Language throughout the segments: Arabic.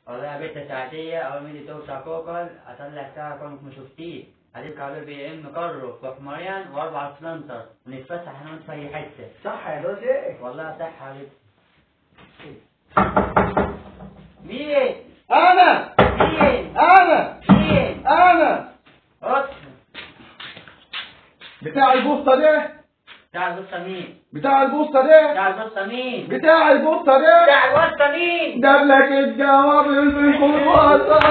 والله يا بنت ساعتية أول ما توسع كوكل أطلع ساعة كونك ما شفتيه. هجيب كعبة بي إم كرو وحمريان وأربع سلنتر ونتفسح أنا وأنت في أي حتة. صح يا روزي؟ والله صح يا بنت. مين؟ أنا مين؟ أنا مين؟ أنا أوت. بتاع البوسطة ده، بتاع البوسطة مين؟ بتاع البوسطة ده، بتاع البوسطة مين؟ بتاع البوسطة ده، بتاع البوسطة مين؟ جاب لك الجواب بالكرواسة.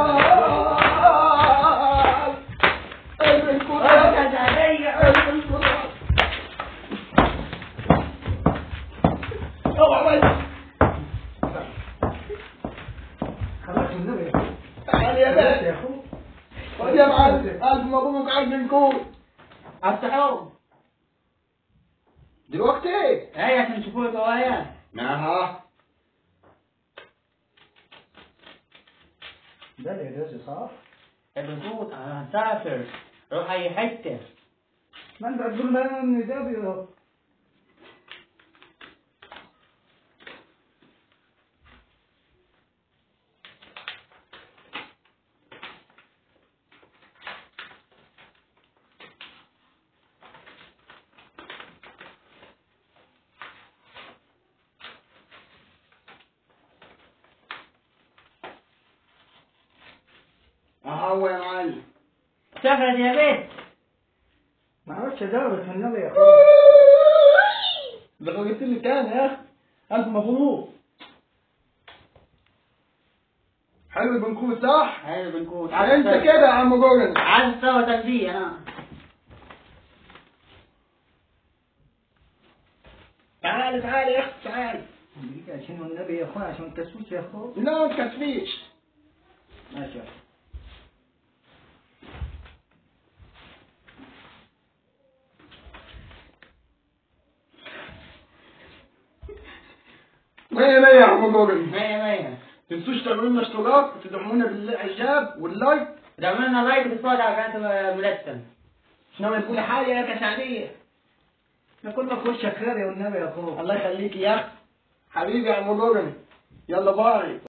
خلاص النبي تعال يا باشا يا اخو. خد يا معلم، ألف مبروك على البنكون. افتحوه دلوقتي ايه عشان تشوفوا الجوايا. نعم ده اللي راسي صح؟ البنكوت انا هنسافر روح اي حته. ما انت تقول لنا ان ده بيروح. اهو يا معلم. سافرت يا بيت. ما عرفتش ادور في النبي يا اخوي. ده لو جبت لي كام يا اخي؟ الف مبروك. حلو البنكوت صح؟ حلو البنكوت. انت كده يا عم جوجل. عايز تسوي تنبيه انا. تعال تعال يا اخي تعال. عشان النبي يا اخوي عشان تسويش يا اخوي. لا ما تكسفيش. ماشي. مية مية يا عم جوجل. مية مية. تنسوش تعملوا لنا اشتراك وتدعمونا بالاعجاب واللايك. دعموا لنا لايك وتتفرج على قناة ملثم. شنو تقول حاجة يا كسعدية؟ احنا كنا في وشك خير يا والنبي يا اخوي. الله يخليك يا اخي. حبيبي يا عم جوجل. يلا باي.